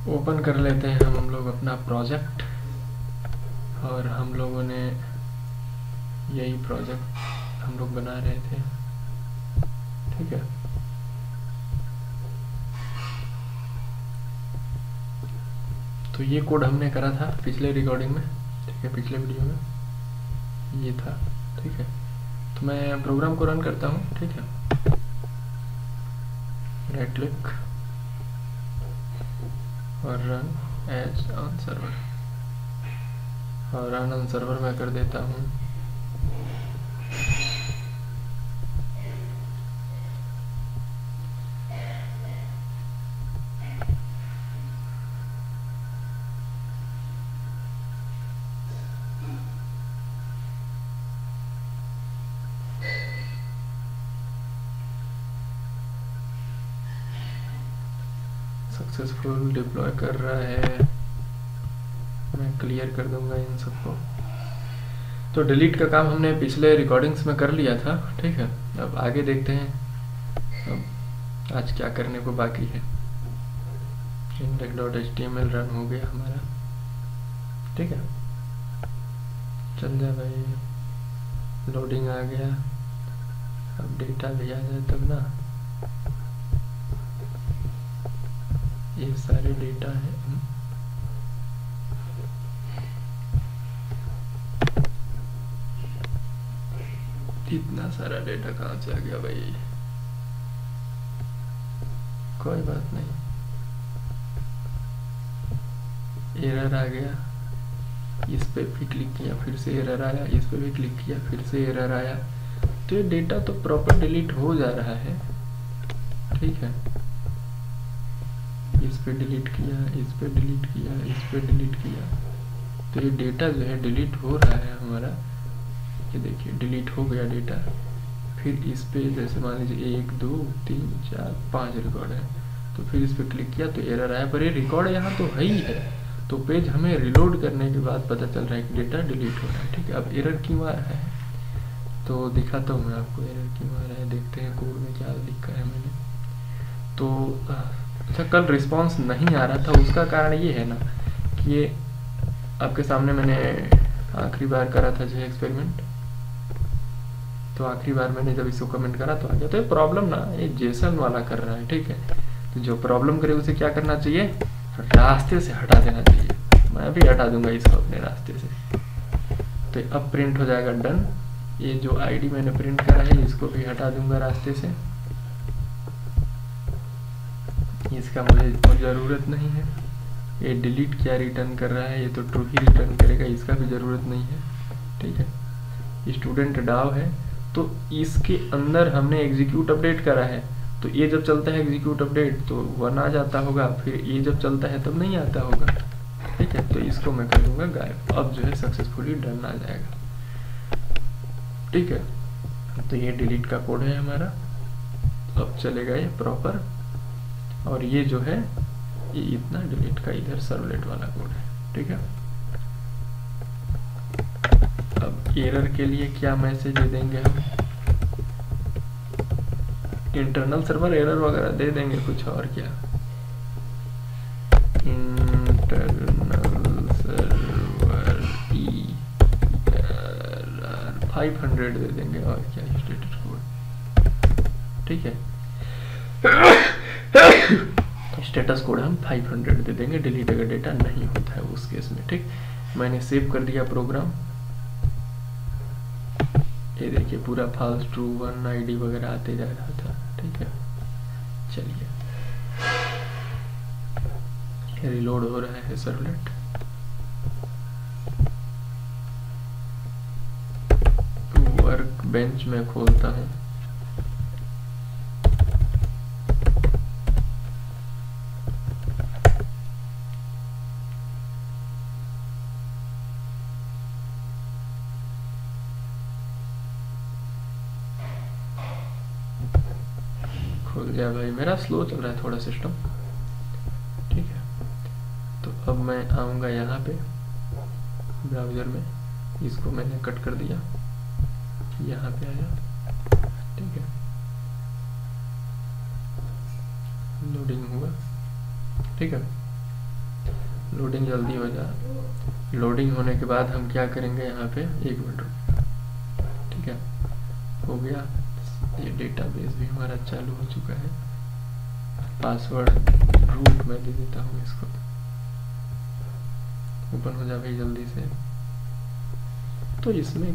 Open कर लेते हैं हम लोग अपना प्रोजेक्ट, और हम लोगों ने यही प्रोजेक्ट हम लोग बना रहे थे, ठीक है। तो ये कोड हमने करा था पिछले रिकॉर्डिंग में, ठीक है, पिछले वीडियो में ये था, ठीक है। तो मैं प्रोग्राम को रन करता हूँ, ठीक है। राइट क्लिक और रन एज ऑन सर्वर, और रन ऑन सर्वर मैं कर देता हूँ सक्सेसफुल डिप्लॉय कर रहा है। मैं क्लियर कर दूंगा इन सबको। तो डिलीट का काम हमने पिछले रिकॉर्डिंग्स में कर लिया था, ठीक है। अब आगे देखते हैं अब आज क्या करने को बाकी है। index.html रन हो गया हमारा, ठीक है। चल जाए भाई, लोडिंग आ गया। अब डेटा भी आ जाए तब ना, ये सारे डेटा हैं। इतना सारा डेटा कहाँ से आ गया भाई, कोई बात नहीं। एरर आ गया, इस पे भी क्लिक किया फिर से एरर आया, इस पे भी क्लिक किया फिर से एरर आया। तो ये डेटा तो प्रॉपर डिलीट हो जा रहा है, ठीक है। इस पे डिलीट किया, इस पे डिलीट किया, इस पे डिलीट किया, तो ये डेटा जो है डिलीट हो रहा है हमारा। ये देखिए डिलीट हो गया डेटा। फिर इस पे जैसे मान लीजिए 1 2 3 4 5 रिकॉर्ड है, तो फिर इस पे क्लिक किया तो एरर आया, पर ये रिकॉर्ड यहाँ तो है ही है। तो पेज हमें रिलोड करने के बाद पता चल रहा है कि डेटा डिलीट हो रहा है, ठीक है। अब एरर क्यों आ रहा है तो दिखाता हूँ मैं आपको एरर क्यों आ रहा है। देखते हैं कोड में क्या लिखा है मैंने। तो अच्छा, कल रिस्पॉन्स नहीं आ रहा था, उसका कारण ये है ना कि ये आपके सामने मैंने आखिरी बार करा था जो एक्सपेरिमेंट, तो आखिरी बार मैंने जब इसको कमेंट करा तो आ गया। तो ये प्रॉब्लम ना ये जेसन वाला कर रहा है, ठीक है। तो जो प्रॉब्लम करे उसे क्या करना चाहिए, रास्ते से हटा देना चाहिए। मैं भी हटा दूंगा इसको अपने रास्ते से। तो अब प्रिंट हो जाएगा डन। ये जो आईडी मैंने प्रिंट करा है इसको भी हटा दूंगा रास्ते से, इसका मुझे ज़रूरत नहीं है। ये डिलीट क्या रिटर्न कर रहा है, ये तो ट्रू ही रिटर्न करेगा, इसका भी ज़रूरत नहीं है, ठीक है। स्टूडेंट डाव है तो इसके अंदर हमने एग्जीक्यूट अपडेट करा है, तो ये जब चलता है एग्जीक्यूट अपडेट तो 1 आ जाता होगा, फिर ये जब चलता है तब नहीं आता होगा, ठीक है। तो इसको मैं कर दूंगा गायब। अब जो है सक्सेसफुली डन आ जाएगा, ठीक है। तो ये डिलीट का कोड है हमारा। अब चलेगा ये प्रॉपर, और ये जो है ये इतना डिलीट का इधर सर्वलेट वाला कोड है, ठीक है। अब एरर के लिए क्या मैसेज दे देंगे हम, इंटरनल सर्वर एरर वगैरह दे देंगे, कुछ और क्या। इंटरनल सर्वर एरर 500 दे देंगे, और क्या स्टेटस कोड, ठीक है। स्टेटस कोड हम 500 दे देंगे, डिलीट अगर डेटा नहीं होता है उस केस में, ठीक। मैंने सेव कर दिया प्रोग्राम। ये देखिए पूरा फॉल्स ट्रू 1 आईडी वगैरह आते जा रहा था, ठीक है। चलिए रिलोड हो रहा है सर्वलेट। वर्क बेंच में खोलता हूँ, खुल गया भाई। मेरा स्लो चल रहा है थोड़ा सिस्टम, ठीक है। तो अब मैं आऊँगा यहाँ पे ब्राउज़र में, इसको मैंने कट कर दिया, यहाँ पे आया, ठीक है। लोडिंग हुआ, ठीक है। लोडिंग जल्दी हो जा। लोडिंग होने के बाद हम क्या करेंगे यहाँ पे, 1 मिनट रुक, ठीक है, हो गया। ये डेटाबेस भी हमारा चालू हो चुका है। पासवर्ड रूट में दे देता हूँ इसको, ओपन हो जा भाई जल्दी से। तो इसमें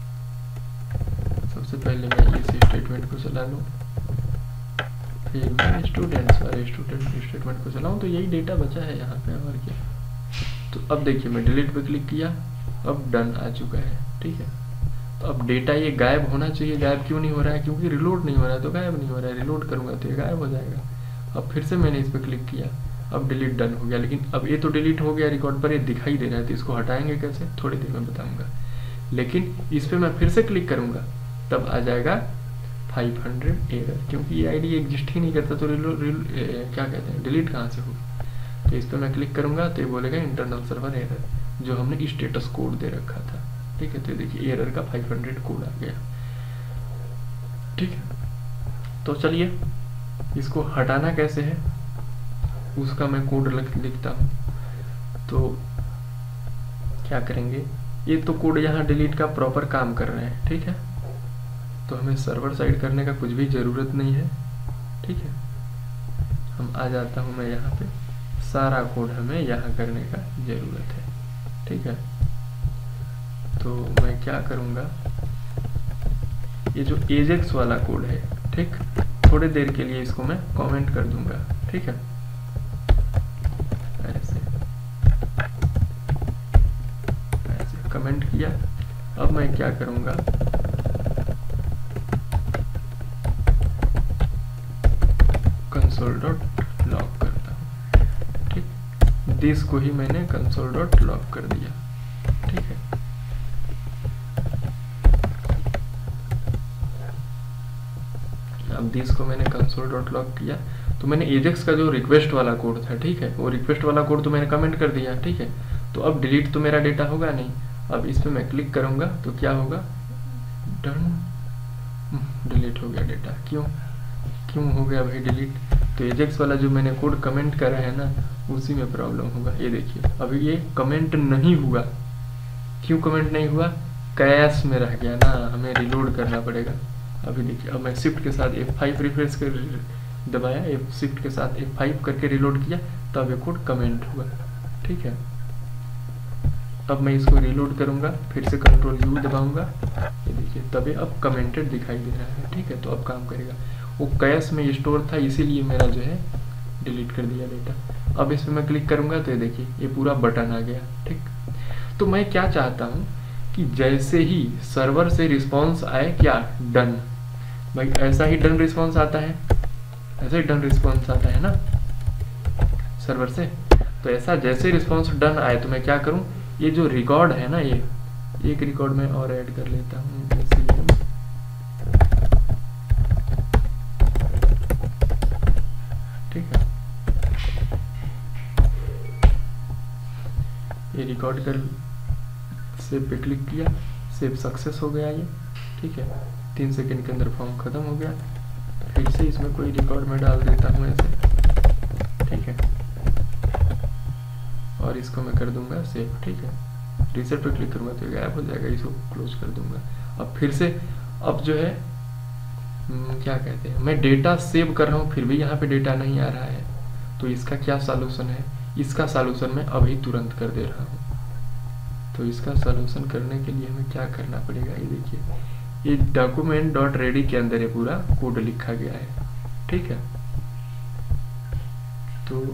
सबसे पहले मैं इस स्टेटमेंट को चला लूँ, फिर मैं स्टूडेंट्स वाले स्टेटमेंट को चलाऊँ, तो यही डेटा बचा है यहाँ पे और क्या। तो अब देखिए मैं डिलीट पे क्लिक किया, अब डन आ चुका है, ठीक है। तो अब डेटा ये गायब होना चाहिए, गायब क्यों नहीं हो रहा है, क्योंकि रिलोड नहीं हो रहा है तो गायब नहीं हो रहा है। रिलोड करूँगा तो ये गायब हो जाएगा। अब फिर से मैंने इस पर क्लिक किया, अब डिलीट डन हो गया, लेकिन अब ये तो डिलीट हो गया रिकॉर्ड पर, ये दिखाई दे रहा है, तो इसको हटाएंगे कैसे, थोड़ी देर में बताऊंगा। लेकिन इस पर मैं फिर से क्लिक करूंगा तब आ जाएगा 500 एरर, क्योंकि ये आईडी एग्जिस्ट ही नहीं करता, तो क्या कहते हैं, डिलीट कहाँ से होगा। तो इस पर मैं क्लिक करूंगा तो ये बोलेगा इंटरनल सर्वर एरर, जो हमने स्टेटस कोड दे रखा था, ठीक है। तो देखिए एरर का 500 कोड आ गया, ठीक है। तो चलिए इसको हटाना कैसे है उसका मैं कोड लिखता हूँ। तो क्या करेंगे, ये तो कोड यहाँ डिलीट का प्रॉपर काम कर रहे हैं, ठीक है। तो हमें सर्वर साइड करने का कुछ भी ज़रूरत नहीं है, ठीक है। हम आ जाता हूँ मैं यहाँ पे, सारा कोड हमें यहाँ करने का ज़रूरत है, ठीक है। तो मैं क्या करूँगा, ये जो एजेक्स वाला कोड है, ठीक, थोड़ी देर के लिए इसको मैं कमेंट कर दूंगा, ठीक है, ऐसे ऐसे कमेंट किया। अब मैं क्या करूंगा, console.log करता हूँ, ठीक। दिस को ही मैंने console.log कर दिया, ठीक है। अब दिस को मैंने console.log किया, तो मैंने एजेक्स का जो रिक्वेस्ट वाला कोड था, ठीक है, वो रिक्वेस्ट वाला कोड तो मैंने कमेंट कर दिया, ठीक है। तो अब डिलीट तो मेरा डेटा होगा नहीं। अब इस पे मैं क्लिक करूंगा तो क्या होगा, डन, डिलीट हो गया डेटा। क्यों हो गया भाई डिलीट, तो एजेक्स वाला जो मैंने कोड कमेंट करा है ना, उसी में प्रॉब्लम होगा। ये देखिए अभी ये कमेंट नहीं हुआ, क्यों कमेंट नहीं हुआ, कैश में रह गया ना, हमें रिलोड करना पड़ेगा। अभी देखिए अब मैं शिफ्ट के साथ F5 रिफ्रेश कर दबाया, शिफ्ट के साथ F5 करके रिलोड किया, तब ये कोड कमेंट हुआ, ठीक है। अब मैं इसको रिलोड करूंगा, फिर से Ctrl U दबाऊंगा, ये देखिए तब ये अब कमेंटेड दिखाई दे रहा है, ठीक है। तो अब काम करेगा, वो कैश में स्टोर था इसीलिए मेरा जो है डिलीट कर दिया डेटा। अब इस पर मैं क्लिक करूंगा तो ये देखिए ये पूरा बटन आ गया, ठीक। तो मैं क्या चाहता हूँ कि जैसे ही सर्वर से रिस्पॉन्स आए, क्या डन, भाई ऐसा ही डन रिस्पॉन्स आता है, ऐसा ही डन रिस्पॉन्स आता है ना सर्वर से। तो ऐसा जैसे रिस्पॉन्स डन आए तो मैं क्या करूं, ये जो रिकॉर्ड है ना, ये एक रिकॉर्ड में और ऐड कर लेता हूँ, ठीक है। ये रिकॉर्ड कर सेव पे क्लिक किया, सेव सक्सेस हो गया ये, ठीक है। 3 सेकंड के अंदर फॉर्म खत्म हो गया। फिर से इसमें कोई रिकॉर्ड में डाल देता हूँ ऐसे, ठीक है, और इसको मैं कर दूंगा सेव, ठीक है। रीसेट पे क्लिक करूंगा तो गायब हो जाएगा, इसको क्लोज कर दूंगा। अब फिर से अब जो है क्या कहते हैं, मैं डेटा सेव कर रहा हूँ फिर भी यहाँ पे डेटा नहीं आ रहा है, तो इसका क्या सॉल्यूशन है, इसका सॉल्यूशन मैं अभी तुरंत कर दे रहा हूँ। तो इसका सॉल्यूशन करने के लिए हमें क्या करना पड़ेगा, ये देखिए ये document.ready के अंदर ये पूरा कोड लिखा गया है, ठीक है। तो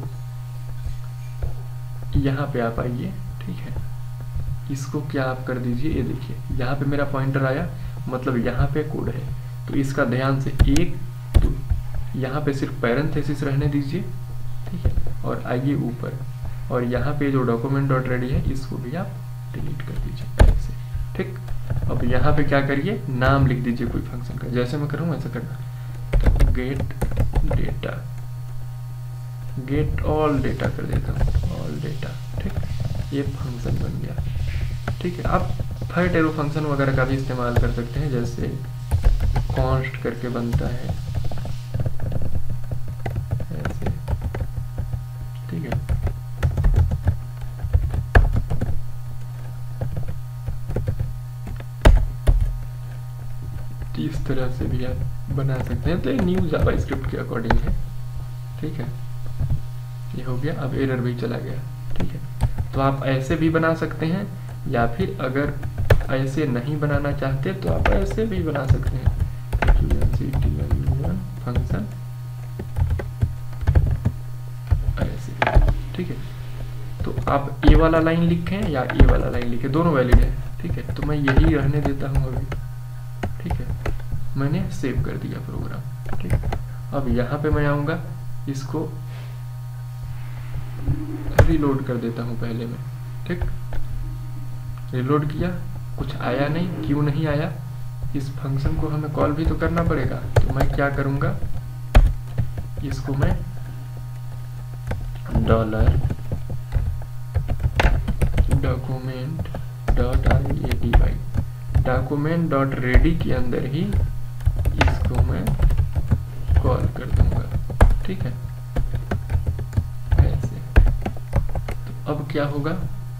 यहाँ पे आप आइए, ठीक है, इसको क्या आप कर दीजिए, ये देखिए यहाँ पे मेरा पॉइंटर आया, मतलब यहाँ पे कोड है। तो इसका ध्यान से एक, तो यहाँ पे सिर्फ पैरेंथेसिस रहने दीजिए, ठीक है, और आइए ऊपर, और यहाँ पे जो document.ready है इसको भी आप डिलीट कर दीजिए ऐसे, ठीक। अब यहाँ पे क्या करिए, नाम लिख दीजिए कोई फंक्शन का, जैसे मैं करूँ वैसे करना। तो get data, get all data कर देता हूँ, ऑल डेटा, ठीक। ये फंक्शन बन गया, ठीक है। आप थर्ड एरो फंक्शन वगैरह का भी इस्तेमाल कर सकते हैं, जैसे कॉन्स्ट करके बनता है ऐसे, ठीक है। तरह से भी आप बना सकते हैं। तो ये न्यू जावास्क्रिप्ट के अकॉर्डिंग है, ठीक है। ये हो गया, अब एरर भी चला गया, ठीक है। तो आप ऐसे भी बना सकते हैं, या फिर अगर ऐसे नहीं बनाना चाहते तो आप ऐसे भी बना सकते हैं, फंक्शन ऐसे, ठीक है। तो आप ए वाला लाइन लिखें या ए वाला लाइन लिखें, दोनों वैलिड है, ठीक है। तो मैं यही रहने देता हूँ अभी, ठीक है। मैंने सेव कर दिया प्रोग्राम, ठीक है। अब यहाँ पे मैं आऊँगा, इसको रिलोड कर देता हूँ पहले में, ठीक। रिलोड किया, कुछ आया नहीं, क्यों नहीं आया? इस फंक्शन को हमें कॉल भी तो करना पड़ेगा। तो मैं क्या करूँगा, इसको मैं $document.ready के अंदर ही इसको मैं कॉल कर दूंगा, ठीक है, ऐसे। तो अब क्या होगा,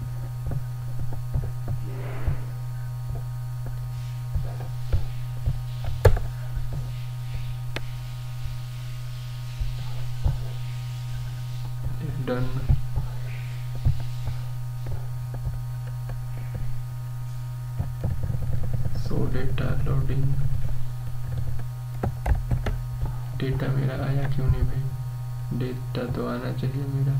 done. So data loading, data मेरा आया क्यों नहीं भाई? डेटा तो आना चाहिए मेरा।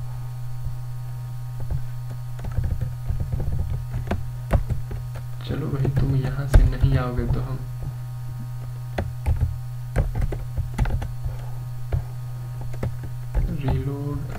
चलो भाई, तुम यहाँ से नहीं आओगे तो हम रिलोड,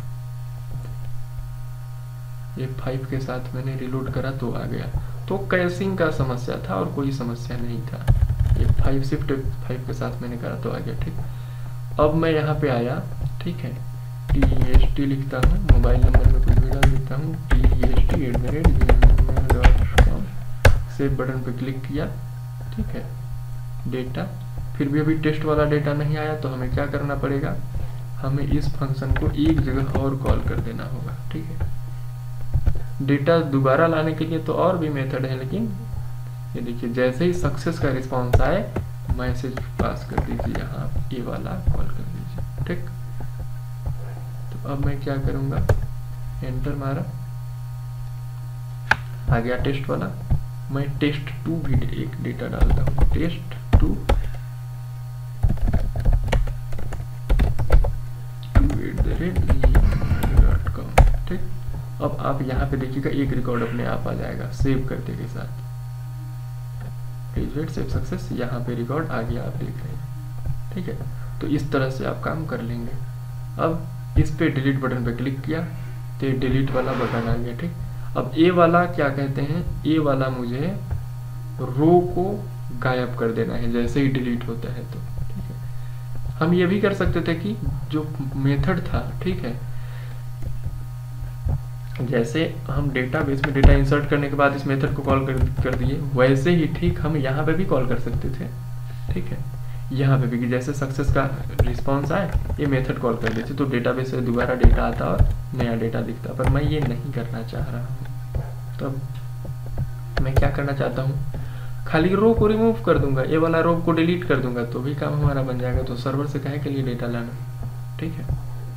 ये 5 के साथ मैंने रिलोड करा तो आ गया। तो कैशिंग का समस्या था और कोई समस्या नहीं था। ये 5 शिफ्ट 5 के साथ मैंने करा तो आ गया, ठीक। अब मैं यहाँ पे आया, ठीक है, TST लिखता हूँ, मोबाइल नंबर में कुछ भी डाल देता हूँ, TST@gmail.com, सेव बटन पे क्लिक किया, ठीक है। डेटा, फिर भी अभी टेस्ट वाला डेटा नहीं आया, तो हमें क्या करना पड़ेगा, हमें इस फंक्शन को एक जगह और कॉल कर देना होगा, ठीक है। डेटा दोबारा लाने के लिए तो और भी मेथड है, लेकिन ये देखिए, जैसे ही सक्सेस का रिस्पॉन्स आए, मैसेज पास कर दीजिए, यहाँ ये वाला कॉल कर दीजिए, ठीक। तो अब मैं क्या करूँगा, एंटर मारा, आ गया टेस्ट वाला। मैं test2 भी एक डेटा डालता हूँ, test2 @gmail.com, ठीक। अब आप यहाँ पे देखिएगा, एक रिकॉर्ड अपने आप आ जाएगा सेव करते के साथ। प्लीज वेट, सेव सक्सेस, यहाँ पे रिकॉर्ड आ गया, आप देख रहे हैं, ठीक है। तो इस तरह से आप काम कर लेंगे। अब इस पे डिलीट बटन पे क्लिक किया तो डिलीट वाला बटन आ गया, ठीक। अब ए वाला क्या कहते हैं, ए वाला मुझे रो को गायब कर देना है जैसे ही डिलीट होता है, तो ठीक है। हम ये भी कर सकते थे कि जो मेथड था, ठीक है, जैसे हम डेटाबेस में डेटा इंसर्ट करने के बाद इस मेथड को कॉल कर दिए, वैसे ही ठीक हम यहाँ पे भी कॉल कर सकते थे, ठीक है। यहाँ पे भी कि जैसे सक्सेस का रिस्पॉन्स आए, ये मेथड कॉल कर देते तो डेटाबेस से दोबारा डेटा आता और नया डेटा दिखता, पर मैं ये नहीं करना चाह रहा हूँ। तो अब मैं क्या करना चाहता हूँ, खाली रो को रिमूव कर दूंगा, ये वाला रो को डिलीट कर दूंगा, तो भी काम हमारा बन जाएगा। तो सर्वर से कहे के लिए डेटा लाना, ठीक है।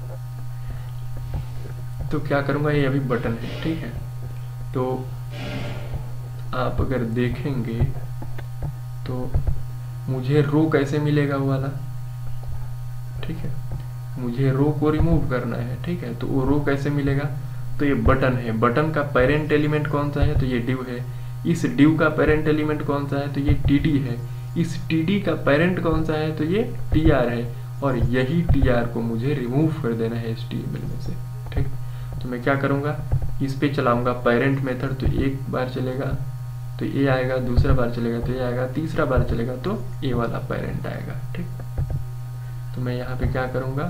तो क्या करूंगा, ये अभी बटन है, ठीक है। तो आप अगर देखेंगे तो मुझे रो कैसे मिलेगा वो वाला, ठीक है। मुझे रो को रिमूव करना है, ठीक है। तो वो रो कैसे मिलेगा, तो ये बटन है, बटन का पेरेंट एलिमेंट कौन सा है, तो ये div है। इस div का पेरेंट एलिमेंट कौन सा है, तो ये td है। इस td का पेरेंट कौन सा है, तो ये tr है। और यही tr को मुझे रिमूव कर देना है HTML में से, ठीक। तो मैं क्या करूँगा, इस पे चलाऊंगा पेरेंट मेथड, तो एक बार चलेगा तो ये आएगा, दूसरा बार चलेगा तो ये आएगा, तीसरा बार चलेगा तो ये वाला पेरेंट आएगा, ठीक। तो मैं यहाँ पे क्या करूँगा,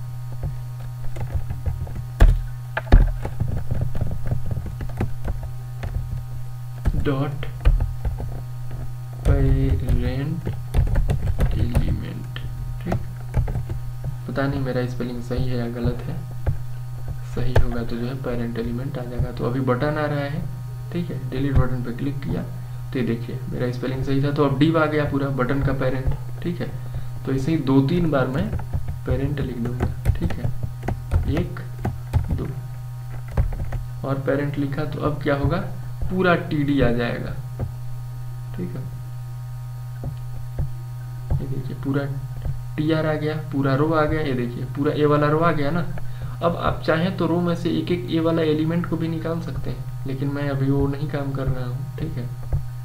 डॉट पेरेंट एलिमेंट, ठीक। पता नहीं मेरा स्पेलिंग सही है या गलत है, सही होगा तो जो है पेरेंट एलिमेंट आ जाएगा। तो अभी बटन आ रहा है, ठीक है। डिलीट बटन पे क्लिक किया तो ये देखिए मेरा स्पेलिंग सही था, तो अब div आ गया पूरा बटन का पेरेंट। ठीक है, तो इसे ही 2-3 बार मैं पेरेंट लिख दूंगा। ठीक है, 1 2 और पेरेंट लिखा, तो अब क्या होगा, पूरा TD आ जाएगा। ठीक है, ये देखिए पूरा TR आ गया, पूरा रो आ गया। ये देखिए पूरा A वाला रो आ गया ना। अब आप चाहें तो रो में से एक एक A वाला एलिमेंट को भी निकाल सकते हैं, लेकिन मैं अभी वो नहीं काम कर रहा हूँ। ठीक है,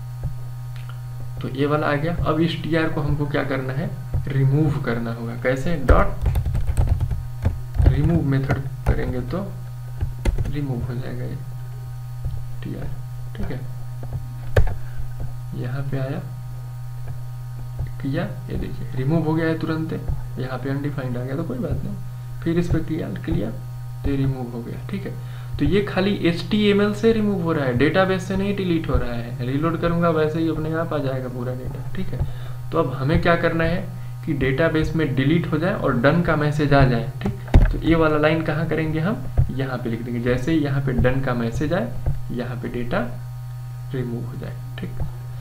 तो A वाला आ गया। अब इस TR को हमको क्या करना है, रिमूव करना होगा। कैसे, डॉट रिमूव मेथड करेंगे तो रिमूव हो जाएगा ये TR। ठीक है, यहाँ पे आया, किया, ये देखिए रिमूव हो गया है तुरंत। यहाँ पे अनडिफाइंड आ गया तो कोई बात नहीं, फिर इस पर किया तो रिमूव हो गया। ठीक है, तो ये खाली HTML से रिमूव हो रहा है, डेटाबेस से नहीं डिलीट हो रहा है। रीलोड करूंगा वैसे ही अपने आप आ जाएगा पूरा डेटा। ठीक है, तो अब हमें क्या करना है कि डेटाबेस में डिलीट हो जाए और डन का मैसेज आ जाए। ठीक, तो ये वाला लाइन कहाँ करेंगे हम, यहाँ पे लिख देंगे। जैसे ही यहाँ पे डन का मैसेज आए, यहाँ पे डेटा रिमूव हो जाए। ठीक,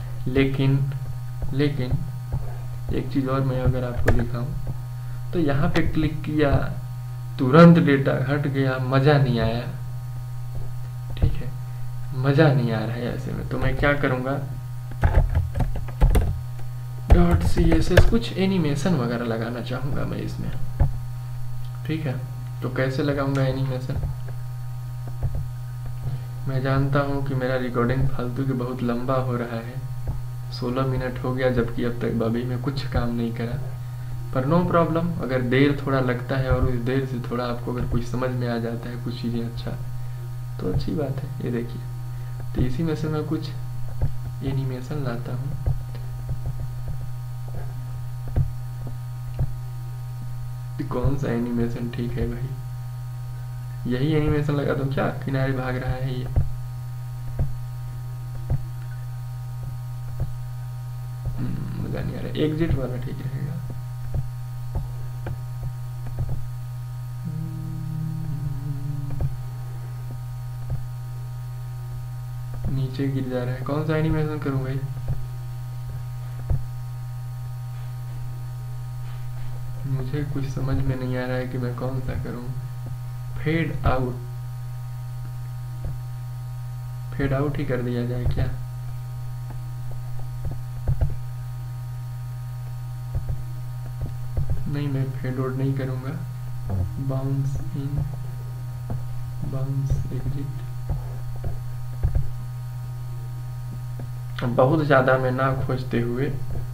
लेकिन एक चीज और मैं अगर आपको दिखाऊं, तो यहाँ पे क्लिक किया, तुरंत डेटा हट गया, मजा नहीं आया। ठीक है, मजा नहीं आ रहा है ऐसे में। तो मैं क्या करूंगा, .css कुछ एनिमेशन वगैरह लगाना चाहूंगा मैं इसमें। ठीक है, तो कैसे लगाऊंगा एनिमेशन, मैं जानता हूं कि मेरा रिकॉर्डिंग फालतू की बहुत लंबा हो रहा है, 16 मिनट हो गया, जबकि अब तक बॉबी में कुछ काम नहीं करा। पर नो प्रॉब्लम, अगर देर थोड़ा लगता है और उस देर से थोड़ा आपको अगर कुछ समझ में आ जाता है कुछ चीज़ें, अच्छा तो अच्छी बात है। ये देखिए, तो इसी में से मैं कुछ एनिमेशन लाता हूँ। कौन सा एनिमेशन ठीक है भाई, यही एनिमेशन लगा दूं क्या, किनारे भाग रहा है ये। मजा नहीं आ रहा, एग्जिट वाला ठीक रहेगा। नीचे गिर जा रहा है, कौन सा एनिमेशन करूं भाई, मुझे कुछ समझ में नहीं आ रहा है कि मैं कौन सा करूं। फेड आउट ही कर दिया जाए क्या, नहीं मैं फेड आउट नहीं करूंगा। बाउंस इन, बाउंस एग्जिट, बहुत ज्यादा मैं ना खोजते हुए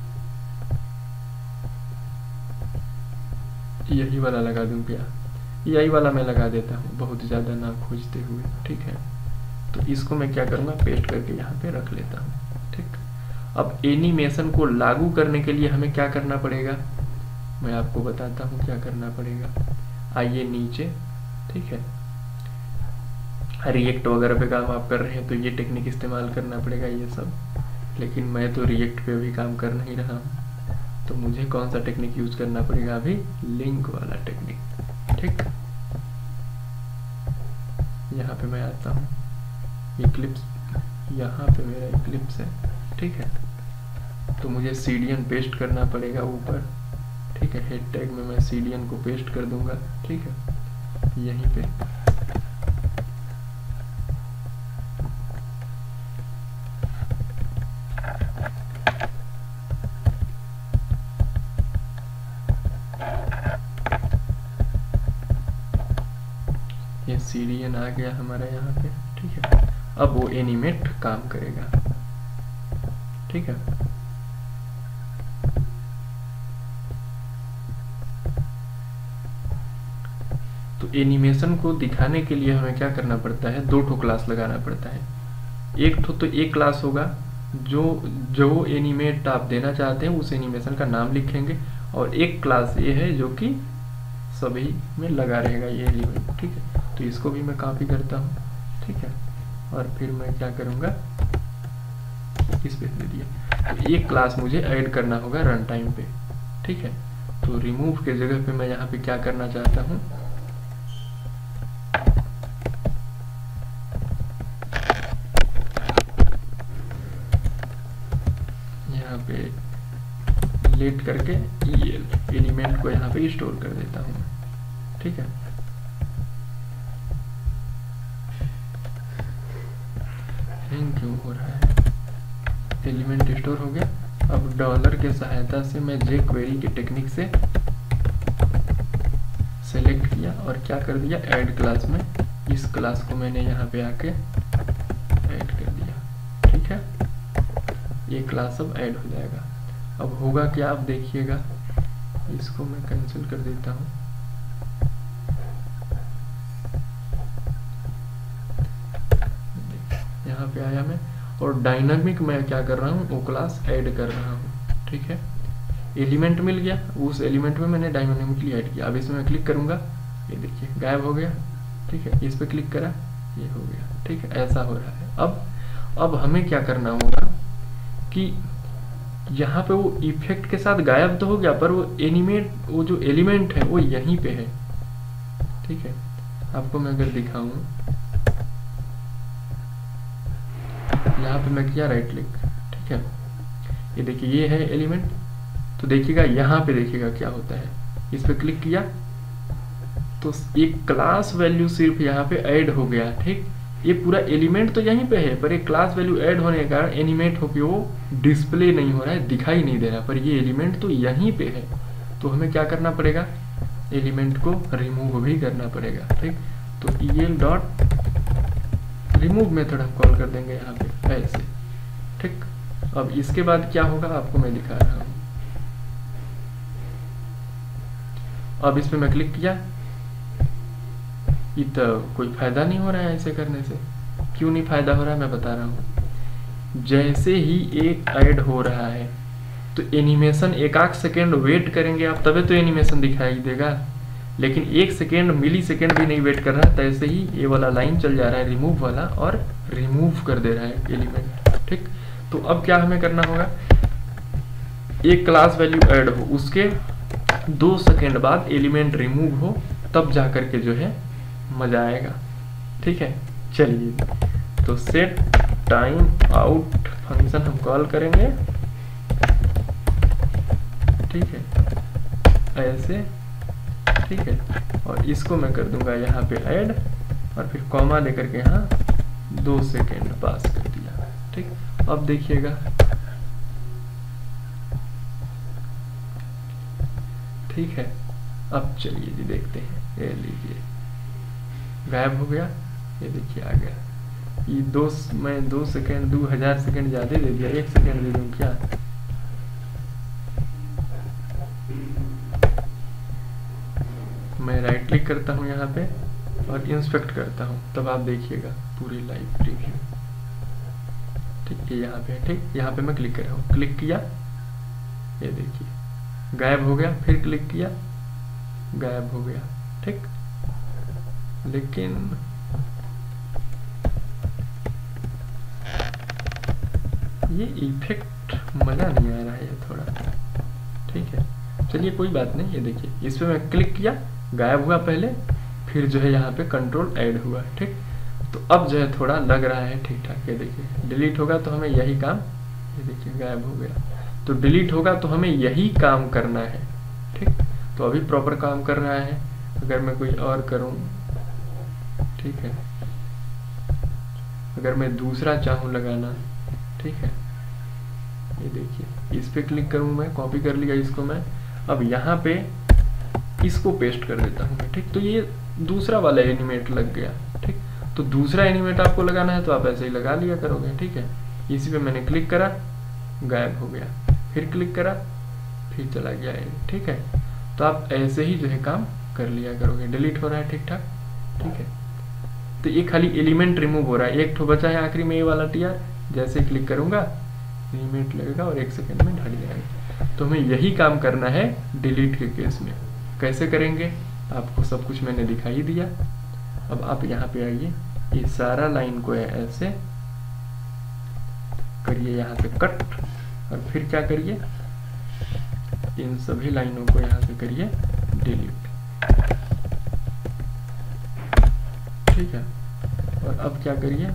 यही वाला लगा दूं क्या, यही वाला मैं लगा देता हूँ, बहुत ज्यादा ना खोजते हुए। ठीक है, तो इसको मैं क्या करूंगा, पेस्ट करके यहाँ पे रख लेता हूँ। ठीक, अब एनिमेशन को लागू करने के लिए हमें क्या करना पड़ेगा, मैं आपको बताता हूँ क्या करना पड़ेगा। आइए नीचे, ठीक है, रिएक्ट वगैरह पे काम आप कर रहे हैं तो ये टेक्निक इस्तेमाल करना पड़ेगा ये सब, लेकिन मैं तो रिएक्ट पे भी काम कर नहीं रहा हूँ, तो मुझे कौन सा टेक्निक यूज करना पड़ेगा अभी, लिंक वाला टेक्निक। ठीक, यहाँ पे मैं आता हूँ, इक्लिप्स, यहाँ पे मेरा इक्लिप्स है। ठीक है, तो मुझे सीडीएन पेस्ट करना पड़ेगा ऊपर। ठीक है, हेड टैग में मैं सीडीएन को पेस्ट कर दूंगा। ठीक है, यहीं पे ये सीडीएन आ गया हमारा यहाँ पे। ठीक है, अब वो एनिमेट काम करेगा। ठीक है, तो एनिमेशन को दिखाने के लिए हमें क्या करना पड़ता है, 2 ठो क्लास लगाना पड़ता है। एक ठो तो एक क्लास होगा जो एनिमेट आप देना चाहते हैं उस एनिमेशन का नाम लिखेंगे, और एक क्लास ये है जो कि सभी में लगा रहेगा ये एलिमेंट। ठीक है, तो इसको भी मैं कॉपी करता हूँ। ठीक है, और फिर मैं क्या करूँगा, इस पे दे दिया। तो एक क्लास मुझे ऐड करना होगा रन टाइम पे। ठीक है, तो रिमूव के जगह पे मैं यहाँ पे क्या करना चाहता हूँ, सिलेक्ट करके एलिमेंट को यहाँ पे स्टोर कर देता हूँ, ठीक है। क्यों हो रहा है, एलिमेंट स्टोर हो गया। अब डॉलर के सहायता से मैं jQuery की टेक्निक से सेलेक्ट किया और क्या कर दिया, ऐड क्लास में इस क्लास को मैंने यहाँ पे आके ऐड कर दिया, ठीक है। ये क्लास अब ऐड हो जाएगा। अब होगा क्या, आप देखिएगा, इसको मैं कैंसिल कर देता हूँ। यहाँ पे आया मैं, और डायनामिक मैं क्या कर रहा हूँ, वो क्लास ऐड कर रहा हूँ, ठीक है। एलिमेंट मिल गया, उस एलिमेंट में मैंने डायनामिकली ऐड किया। अब इसमें मैं क्लिक करूंगा, ये देखिए गायब हो गया, ठीक है। इस पे क्लिक करा, ये हो गया, ठीक है। ऐसा हो रहा है। अब हमें क्या करना होगा कि यहाँ पे वो इफेक्ट के साथ गायब तो हो गया, पर वो जो एलिमेंट है वो यहीं पे है, ठीक है। आपको मैं अगर दिखाऊं, यहाँ पे मैं किया राइट क्लिक, ठीक है। ये देखिए ये है एलिमेंट, तो देखिएगा यहाँ पे देखिएगा क्या होता है। इस पे क्लिक किया तो एक क्लास वैल्यू सिर्फ यहाँ पे ऐड हो गया, ठीक। ये पूरा एलिमेंट तो यहीं पे है, पर एक क्लास वैल्यू ऐड होने के कारण एनिमेट होके वो डिस्प्ले नहीं हो रहा है, दिखाई नहीं दे रहा, पर ये एलिमेंट तो यहीं पे है। तो हमें क्या करना पड़ेगा, एलिमेंट को रिमूव भी करना पड़ेगा, ठीक। तो EL डॉट रिमूव मेथड हम कॉल कर देंगे यहाँ पे ऐसे, ठीक। अब इसके बाद क्या होगा आपको मैं दिखा रहा हूँ। अब इस पे मैं क्लिक किया, तो कोई फायदा नहीं हो रहा है ऐसे करने से। क्यों नहीं फायदा हो रहा है मैं बता रहा हूँ। जैसे ही एक ऐड हो रहा है तो एनिमेशन एक आध सेकेंड वेट करेंगे आप, तभी तो एनिमेशन दिखाई देगा। लेकिन 1 सेकेंड मिली सेकेंड भी नहीं वेट कर रहा है, तैसे ही ये वाला लाइन चल जा रहा है रिमूव वाला, और रिमूव कर दे रहा है एलिमेंट, ठीक। तो अब क्या हमें करना होगा, एक क्लास वैल्यू ऐड हो, उसके 2 सेकेंड बाद एलिमेंट रिमूव हो, तब जा करके जो है मजा आएगा, ठीक है। चलिए, तो सेट टाइम आउट फंक्शन हम कॉल करेंगे, ठीक है, ऐसे, ठीक है। और इसको मैं कर दूंगा यहाँ पे ऐड, और फिर कॉमा लेकर के यहाँ 2 सेकेंड पास कर दिया, ठीक। अब देखिएगा, ठीक है। अब चलिए जी देखते हैं, ये लीजिए गायब हो गया, ये देखिए आ गया। ये मैं 2 सेकेंड 2000 सेकेंड ज्यादा दे दिया, 1 सेकेंड दे दूं क्या। मैं राइट क्लिक करता हूँ यहाँ पे और इंस्पेक्ट करता हूँ, तब आप देखिएगा पूरी लाइव प्रीव्यू, ठीक है। यहाँ पे, ठीक, यहाँ पे मैं क्लिक कर रहा हूँ, क्लिक किया, ये देखिए गायब हो गया, फिर क्लिक किया, गायब हो गया, ठीक। लेकिन ये इफेक्ट मजा नहीं आ रहा है थोड़ा, ठीक है। चलिए कोई बात नहीं, ये देखिए इस पे मैं क्लिक किया, गायब हुआ पहले, फिर जो है यहाँ पे कंट्रोल ऐड हुआ, ठीक। तो अब जो है थोड़ा लग रहा है ठीक ठाक। ये देखिए डिलीट होगा तो हमें यही काम, ये देखिए गायब हो गया, तो डिलीट होगा तो हमें यही काम करना है, ठीक। तो अभी प्रॉपर काम कर रहा है। अगर मैं कोई और करूं, ठीक है, अगर मैं दूसरा चाहूं लगाना, ठीक है, ये देखिए इस पे क्लिक करूं, मैं कॉपी कर लिया इसको मैं, अब यहाँ पे इसको पेस्ट कर देता हूँ, ठीक। तो ये दूसरा वाला एनिमेट लग गया, ठीक। तो दूसरा एनिमेट आपको लगाना है तो आप ऐसे ही लगा लिया करोगे, ठीक है। इसी पे मैंने क्लिक करा, गायब हो गया, फिर क्लिक करा, फिर चला गया, ठीक है। तो आप ऐसे ही जो है काम कर लिया करोगे। डिलीट हो रहा है ठीक ठाक, ठीक है। तो ये खाली एलिमेंट रिमूव हो रहा है, एक ठो बचा है आखिरी में ये वाला टीआर, जैसे क्लिक करूंगा एलिमेंट लगेगा और 1 सेकेंड में ढट जाएगा। तो हमें यही काम करना है डिलीट के केस में। कैसे करेंगे आपको सब कुछ मैंने दिखाई दिया। अब आप यहाँ पे आइए, ये सारा लाइन को है ऐसे करिए, यहाँ से कट, और फिर क्या करिए, इन सभी लाइनों को यहाँ से करिए डिलीट, ठीक है। और अब क्या करिए,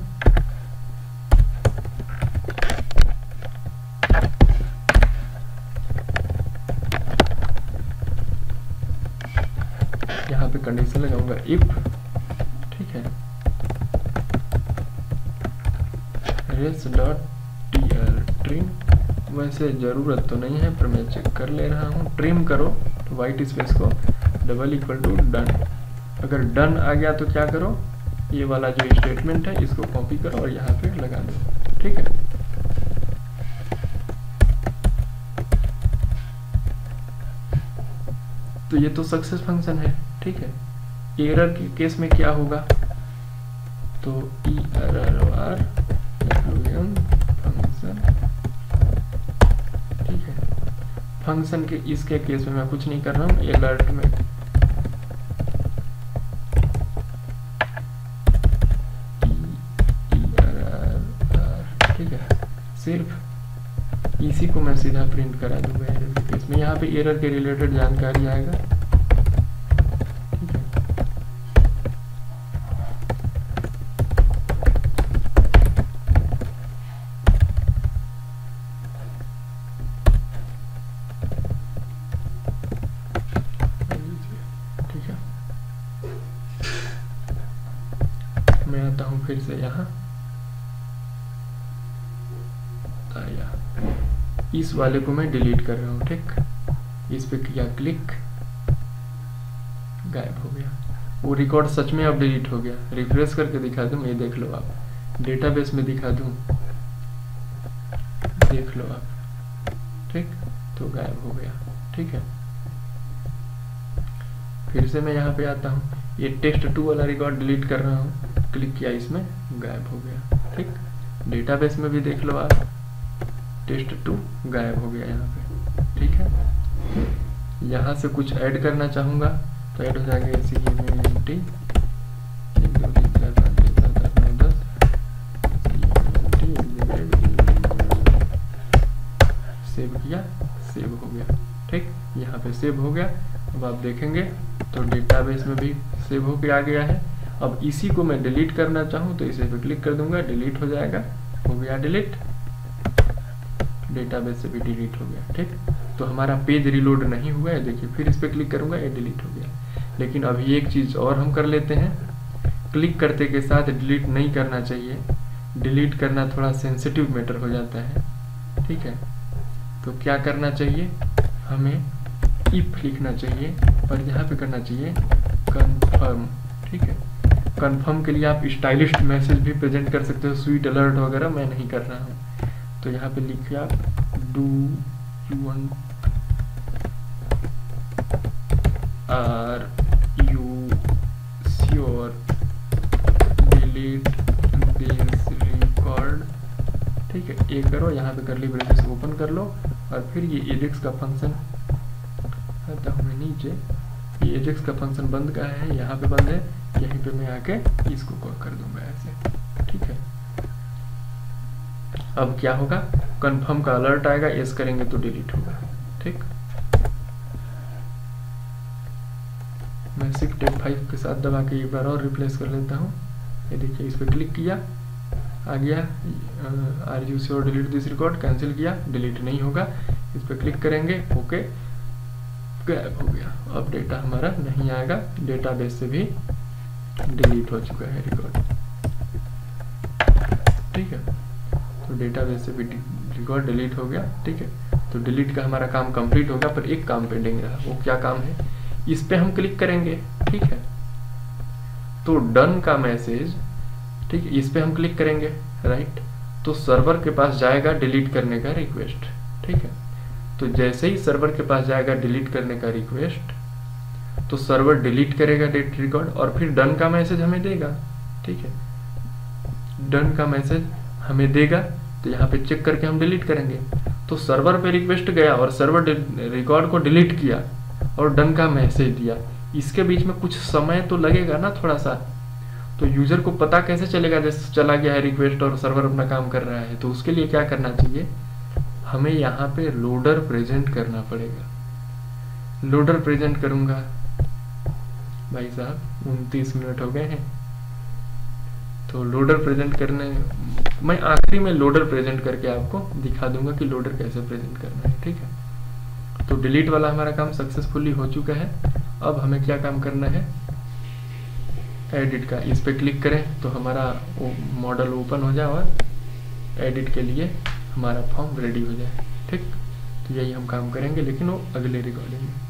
कंडीशन लगाऊंगा इफ, ठीक है, रेस डॉट टीआर ट्रिम, वैसे ज़रूरत तो नहीं है पर मैं चेक कर ले रहा हूँ। ट्रिम करो तो वाइट स्पेस को डबल इक्वल टू डन। अगर डन आ गया तो क्या करो, ये वाला जो स्टेटमेंट है इसको कॉपी करो और यहाँ पे लगा दो, ठीक है। तो ये तो सक्सेस फंक्शन है, ठीक है। एरर के केस में क्या होगा, तो ERR फंक्शन, ठीक है। फंक्शन के इसके केस में मैं कुछ नहीं कर रहा हूँ, अलर्ट में सिर्फ इसी को मैं सीधा प्रिंट करा दूंगा एरर के केस में। यहाँ पे एरर के रिलेटेड जानकारी आएगा, ठीक है। ठीक है, मैं आता हूँ फिर से यहाँ, इस वाले को मैं डिलीट कर रहा हूँ, ठीक। इस पे किया क्लिक, गायब हो गया वो रिकॉर्ड, सच में अब डिलीट हो गया। रिफ्रेश करके दिखा दूँ, ये देख लो आप, डेटाबेस में दिखा दूँ, देख लो आप, ठीक। तो गायब हो गया, ठीक है। फिर से मैं यहाँ पे आता हूँ, ये test2 वाला रिकॉर्ड डिलीट कर रहा हूँ, क्लिक किया इसमें, गायब हो गया, ठीक। डेटाबेस में भी देख लो आप, test2 गायब हो गया यहाँ पे, ठीक है। यहाँ से कुछ ऐड करना चाहूँगा तो ऐड हो जाएगा CMT 1 2 3 4 5 6 7 8 9 10 सेव किया, सेव हो गया, ठीक। यहाँ पे सेव हो गया। अब आप देखेंगे तो डेटाबेस में भी सेव हो के आ गया है। अब इसी को मैं डिलीट करना चाहूँ तो इसे पे क्लिक कर दूंगा, डिलीट हो जाएगा, हो गया डिलीट, डेटाबेस से भी डिलीट हो गया, ठीक। तो हमारा पेज रिलोड नहीं हुआ है, देखिए फिर इस पे क्लिक करूंगा, ये डिलीट हो गया। लेकिन अभी एक चीज और हम कर लेते हैं, क्लिक करते के साथ डिलीट नहीं करना चाहिए, डिलीट करना थोड़ा सेंसिटिव मैटर हो जाता है, ठीक है। तो क्या करना चाहिए, हमें इफ लिखना चाहिए और यहाँ पे करना चाहिए कंफर्म, ठीक है। कंफर्म के लिए आप स्टाइलिश मैसेज भी प्रेजेंट कर सकते हो, स्वीट अलर्ट वगैरह, मैं नहीं कर रहा हूँ। तो यहाँ पे लिखिए आप do you want are you sure delete this record, ठीक है। ये करो, यहाँ पे करली ब्रेसेस ओपन कर लो और फिर ये एजेक्स का फंक्शन, आता हूँ मैं नीचे, ये एजेक्स का फंक्शन बंद का है, यहाँ पे बंद है, यहीं पे मैं आके इसको कॉल कर दूंगा ऐसे, ठीक है। अब क्या होगा, कंफर्म का अलर्ट आएगा, यस करेंगे तो डिलीट होगा, ठीक। मैं शिफ्ट F5 के साथ दबा के एक बार और रिप्लेस कर लेता हूँ। ये देखिए, इस पर क्लिक किया, आ गया are you sure delete this record, cancel किया, डिलीट नहीं होगा। इस पर क्लिक करेंगे, ओके, गायब हो गया। अब डेटा हमारा नहीं आएगा, डेटाबेस से भी डिलीट हो चुका है रिकॉर्ड, ठीक है। तो डेटाबेस से भी रिकॉर्ड डिलीट हो गया, ठीक है। तो डिलीट का हमारा काम कंप्लीट होगा, पर एक काम पेंडिंग रहा, वो क्या काम है, इस पे हम क्लिक करेंगे, ठीक है। तो डन का मैसेज, ठीक है, इस पे हम क्लिक करेंगे, राइट। तो सर्वर के पास जाएगा डिलीट करने का रिक्वेस्ट, ठीक है। तो जैसे ही सर्वर के पास जाएगा डिलीट करने का रिक्वेस्ट, तो सर्वर डिलीट करेगा डेट रिकॉर्ड और फिर डन का मैसेज हमें देगा, ठीक है। डन का मैसेज हमें देगा, तो यहाँ पे चेक करके हम डिलीट करेंगे। तो सर्वर पे रिक्वेस्ट गया और सर्वर रिकॉर्ड को डिलीट किया और डन का मैसेज दिया, इसके बीच में कुछ समय तो लगेगा ना थोड़ा सा। तो यूजर को पता कैसे चलेगा जैसे चला गया है रिक्वेस्ट और सर्वर अपना काम कर रहा है। तो उसके लिए क्या करना चाहिए, हमें यहाँ पे लोडर प्रेजेंट करना पड़ेगा। लोडर प्रेजेंट करूंगा, भाई साहब 29 मिनट हो गए हैं। तो लोडर प्रेजेंट करने, मैं आखिरी में लोडर प्रेजेंट करके आपको दिखा दूंगा कि लोडर कैसे प्रेजेंट करना है, ठीक है। तो डिलीट वाला हमारा काम सक्सेसफुली हो चुका है। अब हमें क्या काम करना है, एडिट का, इस पर क्लिक करें तो हमारा वो मॉडल ओपन हो जाए और एडिट के लिए हमारा फॉर्म रेडी हो जाए। ठीक, तो यही हम काम करेंगे, लेकिन वो अगले रिकॉर्डिंग में।